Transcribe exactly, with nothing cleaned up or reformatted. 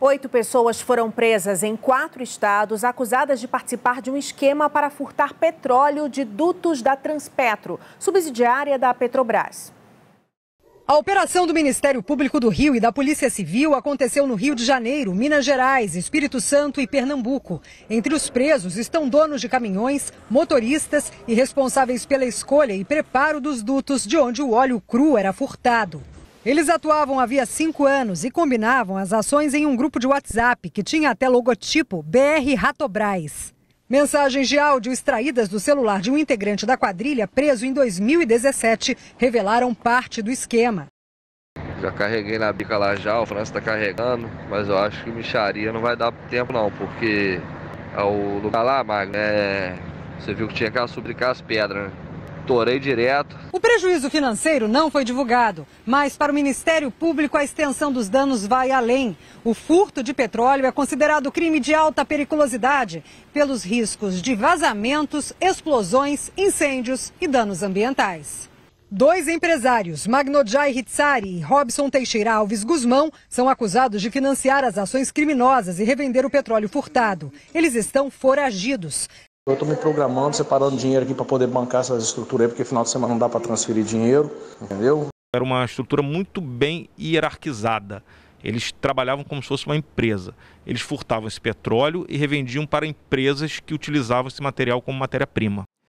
Oito pessoas foram presas em quatro estados, acusadas de participar de um esquema para furtar petróleo de dutos da Transpetro, subsidiária da Petrobras. A operação do Ministério Público do Rio e da Polícia Civil aconteceu no Rio de Janeiro, Minas Gerais, Espírito Santo e Pernambuco. Entre os presos estão donos de caminhões, motoristas e responsáveis pela escolha e preparo dos dutos de onde o óleo cru era furtado. Eles atuavam havia cinco anos e combinavam as ações em um grupo de WhatsApp que tinha até logotipo B R Ratobras. Mensagens de áudio extraídas do celular de um integrante da quadrilha preso em dois mil e dezessete revelaram parte do esquema. Já carreguei na bica lá já, o França está carregando, mas eu acho que mixaria não vai dar tempo não, porque é o lugar lá, Magno, é... você viu que tinha que suplicar as pedras, né? Torei direto. O prejuízo financeiro não foi divulgado, mas para o Ministério Público a extensão dos danos vai além. O furto de petróleo é considerado crime de alta periculosidade pelos riscos de vazamentos, explosões, incêndios e danos ambientais. Dois empresários, Magnodjai Hitsari e Robson Teixeira Alves Guzmão, são acusados de financiar as ações criminosas e revender o petróleo furtado. Eles estão foragidos. Eu estou me programando, separando dinheiro aqui para poder bancar essas estruturas aí, porque final de semana não dá para transferir dinheiro, entendeu? Era uma estrutura muito bem hierarquizada. Eles trabalhavam como se fosse uma empresa. Eles furtavam esse petróleo e revendiam para empresas que utilizavam esse material como matéria-prima.